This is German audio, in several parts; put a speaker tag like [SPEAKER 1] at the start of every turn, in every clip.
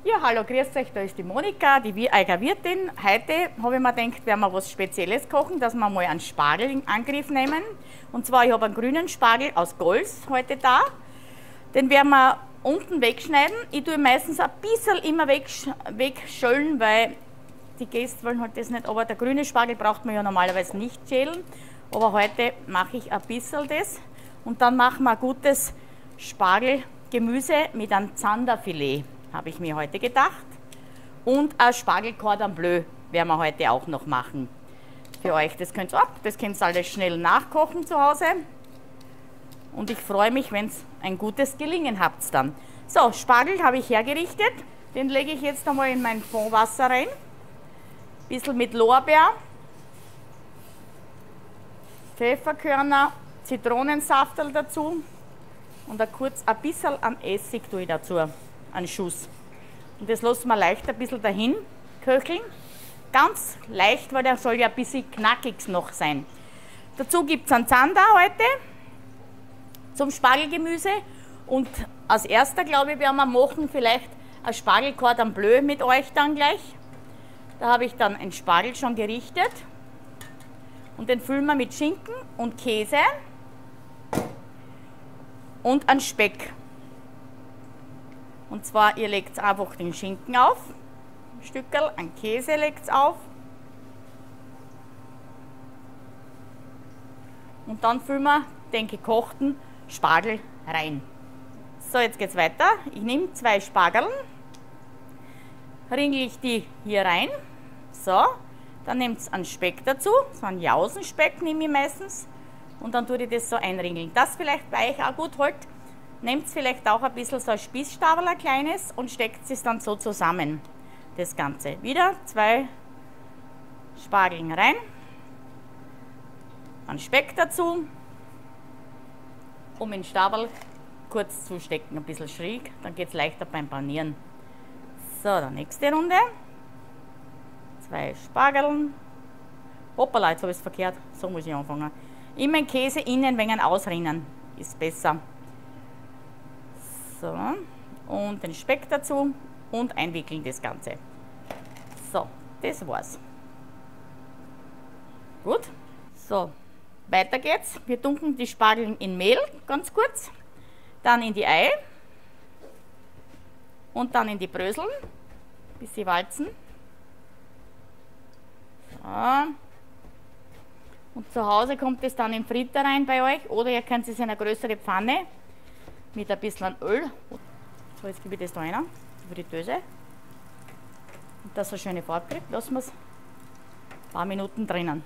[SPEAKER 1] Ja, hallo, grüß euch, da ist die Monika, die Eiger Wirtin. Heute habe ich mir gedacht, werden wir was Spezielles kochen, dass wir mal einen Spargel in Angriff nehmen. Und zwar, ich habe einen grünen Spargel aus Gols heute da. Den werden wir unten wegschneiden. Ich tue meistens ein bisschen immer wegschälen, weil die Gäste wollen halt das nicht. Aber der grüne Spargel braucht man ja normalerweise nicht schälen. Aber heute mache ich ein bisschen das. Und dann machen wir ein gutes Spargelgemüse mit einem Zanderfilet. Habe ich mir heute gedacht. Und ein Spargel Cordon Bleu werden wir heute auch noch machen. Für euch, das könnt ihr alles schnell nachkochen zu Hause. Und ich freue mich, wenn es ein gutes Gelingen habt dann. So, Spargel habe ich hergerichtet. Den lege ich jetzt einmal in mein Fondwasser rein. Ein bisschen mit Lorbeer, Pfefferkörner, Zitronensaftel dazu. Und ein bisschen an Essig tue ich dazu. Einen Schuss. Und das lassen wir leicht ein bisschen dahin köcheln. Ganz leicht, weil der soll ja ein bisschen knackig noch sein. Dazu gibt es einen Zander heute zum Spargelgemüse. Und als erster, glaube ich, werden wir machen vielleicht ein Spargel Cordon Bleu mit euch dann gleich. Da habe ich dann einen Spargel schon gerichtet. Und den füllen wir mit Schinken und Käse und einen Speck. Und zwar, ihr legt einfach den Schinken auf, ein Stückerl, einen Käse legt auf. Und dann füllen wir den gekochten Spargel rein. So, jetzt geht's weiter. Ich nehme 2 Spargeln, ringel ich die hier rein. So, dann nehmt ihr einen Speck dazu, so einen Jausenspeck nehme ich meistens. Und dann tue ich das so einringeln. Das vielleicht bei euch auch gut hält. Nehmt vielleicht auch ein bisschen so ein Spießstabel, ein kleines, und steckt es dann so zusammen, das Ganze. Wieder 2 Spargeln rein, einen Speck dazu, um den Stabel kurz zu stecken, ein bisschen schräg, dann geht es leichter beim Panieren. So, dann nächste Runde. 2 Spargeln. Hoppala, jetzt habe ich es verkehrt, so muss ich anfangen. Immer den Käse innen ein wenig ausrinnen, ist besser. So, und den Speck dazu und einwickeln das Ganze. So, das war's. Gut. So, weiter geht's. Wir tunken die Spargeln in Mehl, ganz kurz. Dann in die Ei. Und dann in die Bröseln, bis sie walzen. So. Und zu Hause kommt es dann in Fritter rein bei euch. Oder ihr könnt es in eine größere Pfanne mit ein bisschen Öl. So, jetzt gebe ich das da rein, über die Döse. Und das so eine schöne Farbe kriegt, lassen wir es ein paar Minuten drinnen.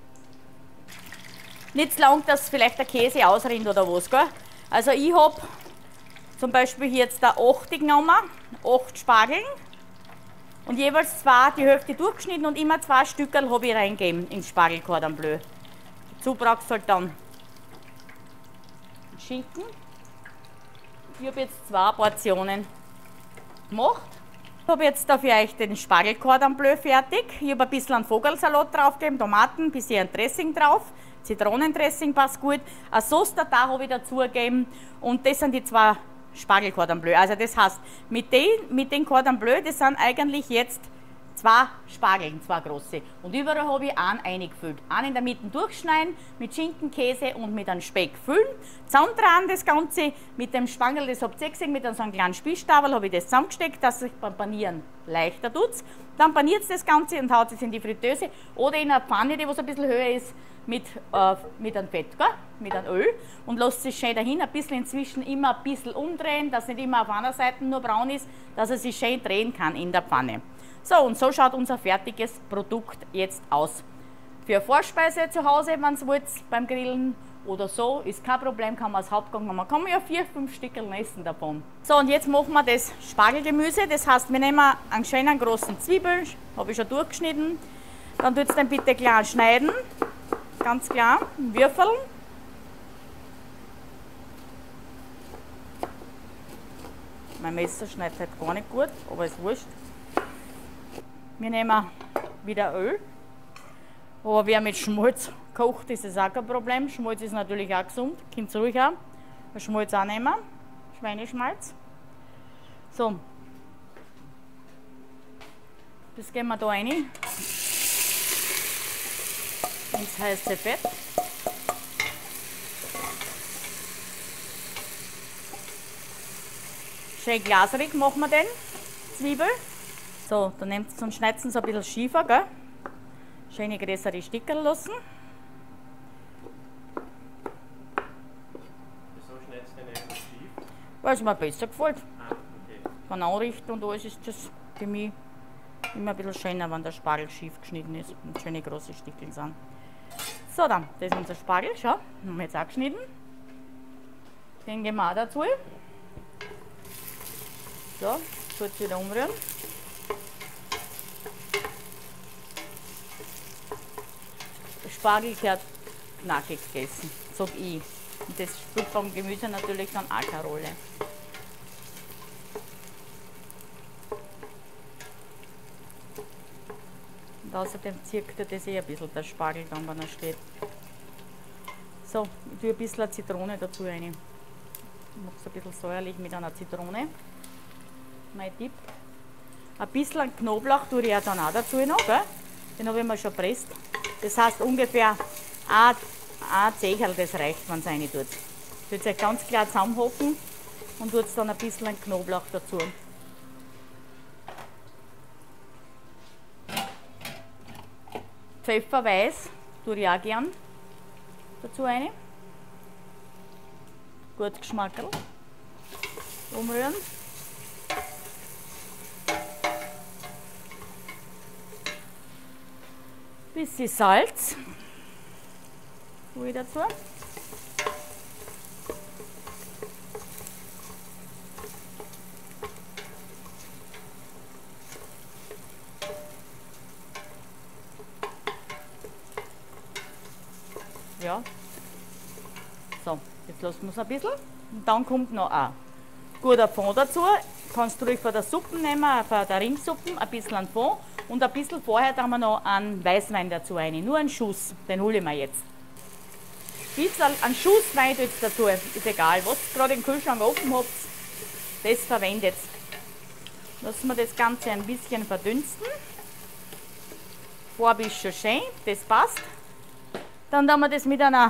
[SPEAKER 1] Nicht so lang, dass vielleicht der Käse ausrinnt oder was, gell? Also ich habe zum Beispiel hier jetzt da 8 genommen, 8 Spargeln. Und jeweils 2, die Hälfte durchgeschnitten und immer 2 Stückerl habe ich reingegeben ins Spargel Cordon Bleu. Dazu brauchst du halt dann Schinken. Ich habe jetzt 2 Portionen gemacht. Ich habe jetzt da für euch den Spargel Cordon Bleu fertig. Ich habe ein bisschen einen Vogelsalat draufgegeben, Tomaten, ein bisschen ein Dressing drauf. Zitronendressing passt gut. Eine Sauce da habe ich dazu gegeben. Und das sind die 2 Spargel Cordon Bleu. Also das heißt, mit den Cordon Bleu, das sind eigentlich jetzt 2 Spargeln, 2 große. Und überall habe ich einen eingefüllt. Einen in der Mitte durchschneiden, mit Schinken, Käse und mit einem Speck füllen. Zusammendrehen das Ganze mit dem Spangel, das habt ihr gesehen, mit so einem kleinen Spießstabel habe ich das zusammengesteckt, dass es sich beim Panieren leichter tut. Dann paniert es das Ganze und haut es in die Fritteuse oder in eine Pfanne, die was ein bisschen höher ist, mit einem Fett, gell? Mit einem Öl, und lasst es schön dahin, ein bisschen inzwischen immer ein bisschen umdrehen, dass nicht immer auf einer Seite nur braun ist, dass es sich schön drehen kann in der Pfanne. So, und so schaut unser fertiges Produkt jetzt aus. Für Vorspeise zu Hause, wenn ihr wollt, beim Grillen oder so, ist kein Problem, kann man als Hauptgang machen. Man kann ja 4-5 Stückel essen davon. So, und jetzt machen wir das Spargelgemüse. Das heißt, wir nehmen einen schönen großen Zwiebel, habe ich schon durchgeschnitten. Dann tut es den bitte klein schneiden, ganz klar, in Würfeln. Mein Messer schneidet halt gar nicht gut, aber ist wurscht. Wir nehmen wieder Öl, aber wer mit Schmalz kocht, ist es auch kein Problem. Schmalz ist natürlich auch gesund, könnt ihr ruhig auch Schmalz auch nehmen, Schweineschmalz. So, Das geben wir da rein. Ins heiße Fett. Schön glaserig machen wir den, Zwiebel. So, dann nehmt es und schneidet es ein bisschen schiefer, gell? Schöne größere Stückchen lassen.
[SPEAKER 2] Wieso schneidest du den eigentlich schief?
[SPEAKER 1] Weil es mir besser gefällt.
[SPEAKER 2] Ah, okay.
[SPEAKER 1] Von Anrichten und alles ist das für mich immer ein bisschen schöner, wenn der Spargel schief geschnitten ist und schöne große Stückchen sind. So, dann, das ist unser Spargel, schau, haben wir jetzt auch geschnitten. Den geben wir auch dazu. So, kurz wieder umrühren. Der Spargel gehört knackig gegessen, sag ich. Und das spielt beim Gemüse natürlich dann auch keine Rolle. Und außerdem zirkt er das ein bisschen, der Spargel dann, wenn er steht. So, ich tue ein bisschen Zitrone dazu rein. Ich mache es ein bisschen säuerlich mit einer Zitrone. Mein Tipp. Ein bisschen Knoblauch tue ich ja dann auch dazu noch, gell? Den habe ich mir schon gepresst. Das heißt ungefähr ein Zecherl, das reicht, wenn es rein tut. Tut es ganz klar zusammenhacken und tut dann ein bisschen Knoblauch dazu. Pfeffer weiß tue ich auch gern dazu rein. Gut Geschmackerl. Umrühren. Bisschen Salz tue ich dazu. Ja. So, jetzt lassen wir es ein bisschen. Und dann kommt noch ein guter Fond dazu. Kannst du ruhig von der Suppe nehmen, von der Ringsuppe, ein bisschen Fond. Und ein bisschen vorher tun wir noch einen Weißwein dazu rein. Nur einen Schuss, den hole ich mir jetzt. Ein Schuss Wein jetzt dazu, ist egal. Was ihr gerade im Kühlschrank offen habt, das verwendet. Lassen wir das Ganze ein bisschen verdünsten. Farbe ist schon schön, das passt. Dann tun wir das mit einer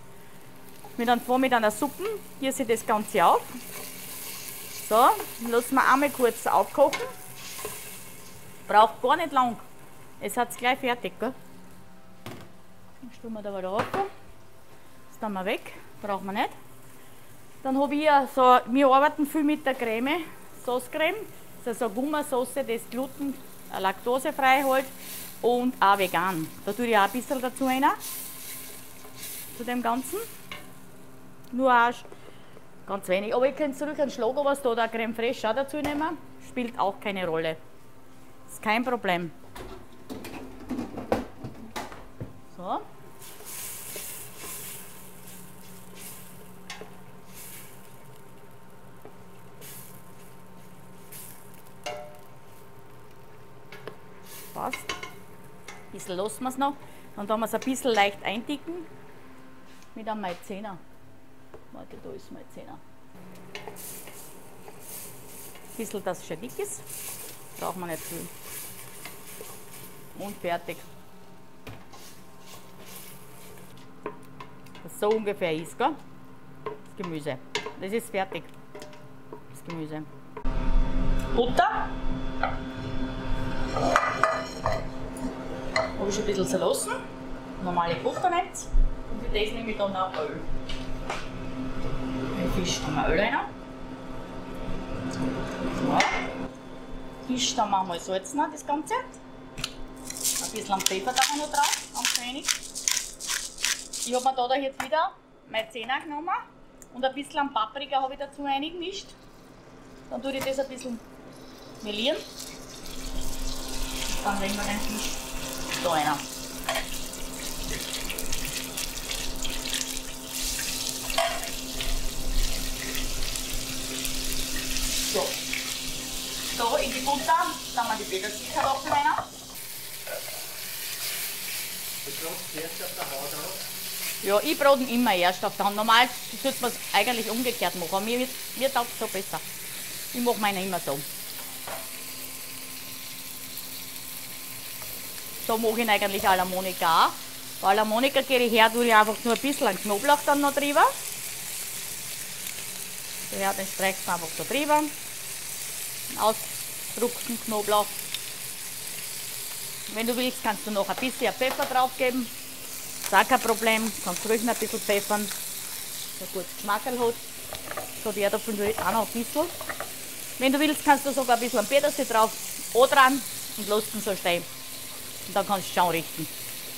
[SPEAKER 1] Suppe, gieße ich das Ganze auf. So, lassen wir einmal kurz aufkochen. Braucht gar nicht lang. Es hat es gleich fertig, gell? Dann stellen wir da wieder auf. Das tun wir weg, brauchen wir nicht. Dann habe ich so, wir arbeiten viel mit der Creme, Saucecreme. Das ist also Gummersauce, das gluten-, laktosefrei halt und auch vegan. Da tue ich auch ein bisschen dazu rein. Zu dem Ganzen. Nur auch ganz wenig. Aber ihr könnt zurück einen Schlag was da oder Creme Fraiche auch dazu nehmen. Spielt auch keine Rolle. Ist kein Problem. So. Passt. Ein bisschen lassen wir es noch. Dann tun wir es ein bisschen leicht eindicken mit einem Maizena. Warte, da ist Maizena. Ein bisschen, dass es schon dick ist. Brauchen wir nicht viel. Und fertig. Das so ungefähr ist, gell? Das Gemüse. Das ist fertig. Das Gemüse. Butter. Habe ich schon ein bisschen zerlassen. Normale Butter nehmt. Und für das nehme ich dann auch Öl. Den Fisch dann mal Öl rein. So. Fisch dann machen wir salzen, das Ganze. Ein bisschen Pfeffer da noch drauf, ganz wenig. Ich habe mir da jetzt wieder Maizena genommen und ein bisschen Paprika habe ich dazu reingemischt. Dann tue ich das ein bisschen melieren. Dann legen wir den Fisch da rein. So. Da in die Butter, dann wir die Petersilkartoffeln rein.
[SPEAKER 2] Du brauchst erst auf der Haut auf.
[SPEAKER 1] Ja, ich brate ihn immer erst auf der Hand. Normal sollte man es eigentlich umgekehrt machen, aber mir taugt es so besser. Ich mache meine immer so. So mache ich ihn eigentlich à la Monika auch. Bei à la Monika gehe ich her, tue ich einfach nur ein bisschen Knoblauch dann noch drüber. So, ja, den streichst du einfach da drüber. Ausgedruckten Knoblauch. Wenn du willst, kannst du noch ein bisschen Pfeffer drauf geben. Ist auch kein Problem. Kannst ruhig noch ein bisschen pfeffern, der gut Geschmackerl hat. So, die Erdäpfel tue ich auch noch ein bisschen. Wenn du willst, kannst du sogar ein bisschen Petersil drauf dran und lässt ihn so stehen. Und dann kannst du schon richten.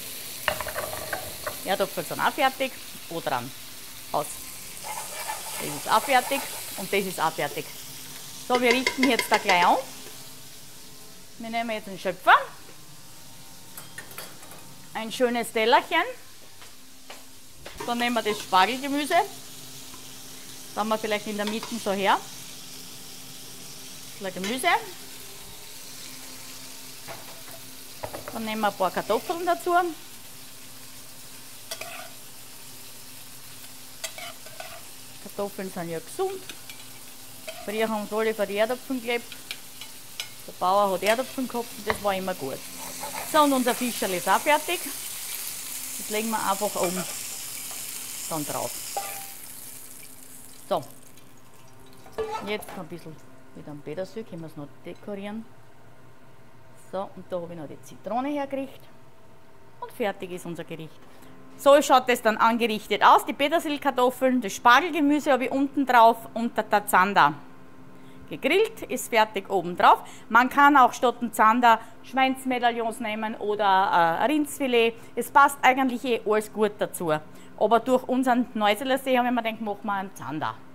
[SPEAKER 1] Erdäpfel sind auch fertig. Dran. Aus. Das ist auch fertig und das ist auch fertig. So, wir richten jetzt da gleich an. Wir nehmen jetzt einen Schöpfer. Ein schönes Tellerchen. Dann nehmen wir das Spargelgemüse. Da haben wir vielleicht in der Mitte so her. Das Gemüse. Dann nehmen wir ein paar Kartoffeln dazu. Kartoffeln sind ja gesund. Früher haben sie alle für die Erdäpfel gelebt. Der Bauer hat Erdäpfel gehabt und das war immer gut. So, und unser Fischerl ist auch fertig. Das legen wir einfach oben dann drauf. So. Jetzt noch ein bisschen mit einem Petersil, können wir es noch dekorieren. So, und da habe ich noch die Zitrone hergerichtet. Und fertig ist unser Gericht. So schaut es dann angerichtet aus. Die Petersilkartoffeln, das Spargelgemüse habe ich unten drauf und der Zander. Gegrillt ist fertig oben drauf. Man kann auch statt dem Zander Schweinsmedaillons nehmen oder Rindsfilet. Es passt eigentlich alles gut dazu. Aber durch unseren Neuseeler See haben wir gedacht, machen wir einen Zander.